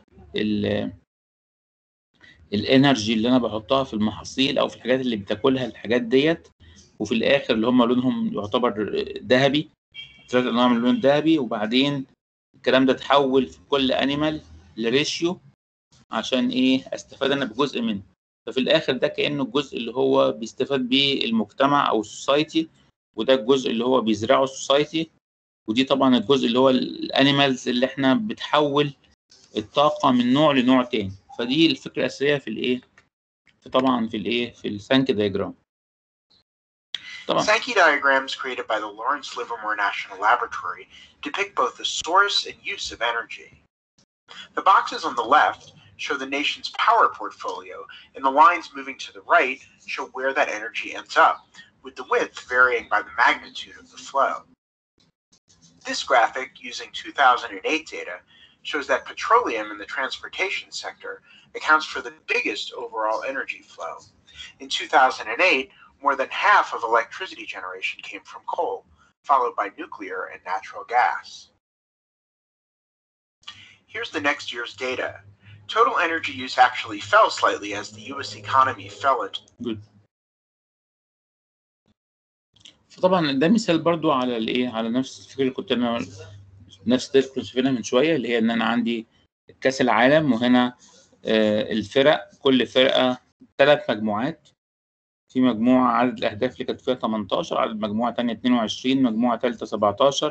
الانرجي اللي انا بحطها في المحاصيل او في الحاجات اللي بتاكلها الحاجات ديت، وفي الاخر اللي هم لونهم يعتبر ذهبي، 3 انواع من اللون الذهبي، وبعدين الكلام ده اتحول في كل انيمال لريشيو عشان ايه استفاد انا بجزء منه. ففي الاخر ده كانه الجزء اللي هو بيستفاد بيه المجتمع او السوسايتي، وده الجزء اللي هو بيزرعه السوسايتي، ودي طبعا الجزء اللي هو الانيمالز اللي احنا بتحول الطاقه من نوع لنوع تاني. فدي الفكره الاساسيه في الايه طبعا في السانكي دايجرام. Sankey diagrams created by the Lawrence Livermore National Laboratory depict both the source and use of energy. The boxes on the left show the nation's power portfolio, and the lines moving to the right show where that energy ends up, with the width varying by the magnitude of the flow. This graphic, using 2008 data, shows that petroleum in the transportation sector accounts for the biggest overall energy flow. In 2008, more than half of electricity generation came from coal, followed by nuclear and natural gas. Here's the next year's data. Total energy use actually fell slightly as the US economy fell into. فطبعا ده مثال برضو على الايه على نفس الفكره اللي كنت انا نفس اللي كنت شايفينها من شويه، اللي هي ان انا عندي كاس العالم، وهنا الفرق، كل فرقه 3 مجموعات. في مجموعه عدد الاهداف اللي كانت فيها 18، عدد مجموعه ثانيه 22، مجموعه ثالثه 17.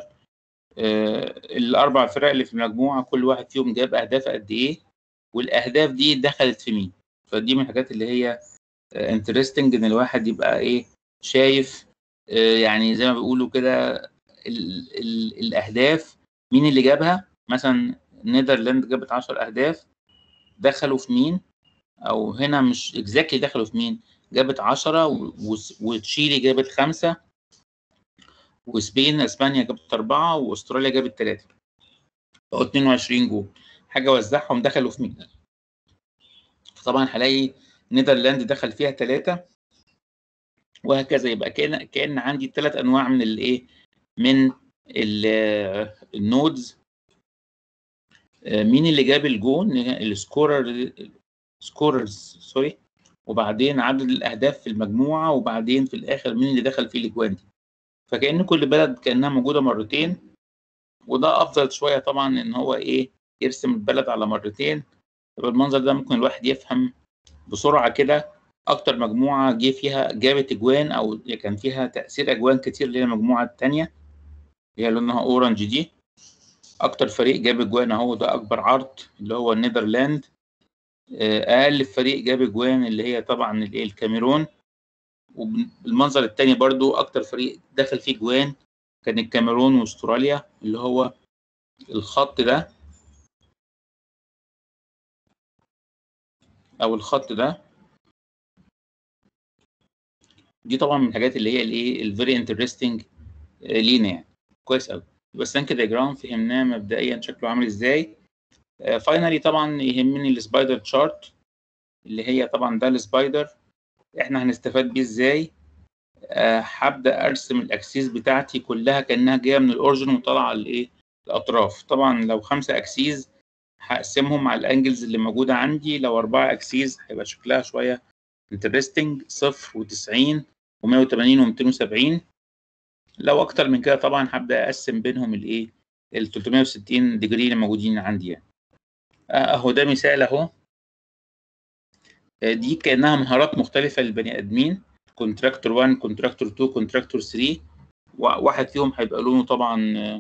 ال4 فرق اللي في المجموعه كل واحد فيهم جاب اهداف قد ايه، والاهداف دي دخلت في مين. فدي من الحاجات اللي هي انترستنج ان الواحد يبقى ايه شايف يعني زي ما بيقولوا كده الاهداف مين اللي جابها. مثلا نيدرلاند جابت 10 اهداف دخلوا في مين، او هنا مش اكزاكتلي دخلوا في مين، جابت 10 وتشيلي جابت 5 اسبانيا جابت 4 واستراليا جابت 3، بقوا 22 جول. حاجه وزعهم دخلوا في مين. طبعا هلاقي نيدرلاند دخل فيها 3 وهكذا. يبقى كأن عندي 3 انواع من الايه من النودز. مين اللي جاب الجون، سكوررز سوري، وبعدين عدد الاهداف في المجموعه، وبعدين في الاخر مين اللي دخل فيه الاجوان دي. فكأن كل بلد كأنها موجوده مرتين، وده افضل شويه طبعا ان هو ايه يرسم البلد على مرتين. بالمنظر ده ممكن الواحد يفهم بسرعه كده اكتر مجموعه جه فيها جابت اجوان او كان فيها تاثير اجوان كتير، اللي هي المجموعه الثانيه اللي هي لونها اورنج دي. اكتر فريق جاب اجوان اهو، ده اكبر عرض اللي هو النيدرلاند. اقل فريق جاب اجوان اللي هي طبعا الايه الكاميرون. وبالمنظر الثاني برضو اكتر فريق دخل فيه اجوان كان الكاميرون واستراليا، اللي هو الخط ده او الخط ده. دي طبعا من الحاجات اللي هي الايه الفيري انترستنج لينا يعني. كويس قوي. بس سانكي دياجرام فهمناه مبدئيا شكله عامل ازاي. فاينلي طبعا يهمني السبايدر تشارت. اللي هي طبعا ده السبايدر. احنا هنستفاد بيه ازاي؟ هبدا ارسم الاكسيس بتاعتي كلها كانها جايه من الاوريجن وطالعه لايه؟ الاطراف. طبعا لو 5 اكسيس هقسمهم على الانجلز اللي موجوده عندي. لو 4 اكسيس هيبقى شكلها شويه انترستنج، 0 و90 و180 و270. لو اكتر من كده طبعا هبدا اقسم بينهم الايه؟ ال 360 ديجري اللي موجودين عندي يعني. اهو ده مثال اهو. دي كانها مهارات مختلفه للبني ادمين، كونتراكتور 1 كونتراكتور 2 كونتراكتور 3. واحد فيهم هيبقى لونه طبعا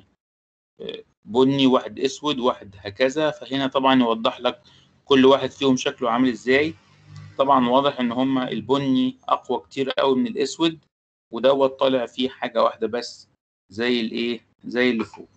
بني، واحد اسود، واحد هكذا. فهنا طبعا يوضح لك كل واحد فيهم شكله عامل ازاي. طبعا واضح ان هما البني اقوى كتير قوي من الاسود، ودوت طالع فيه حاجه واحده بس زي الايه؟ زي اللي فوق.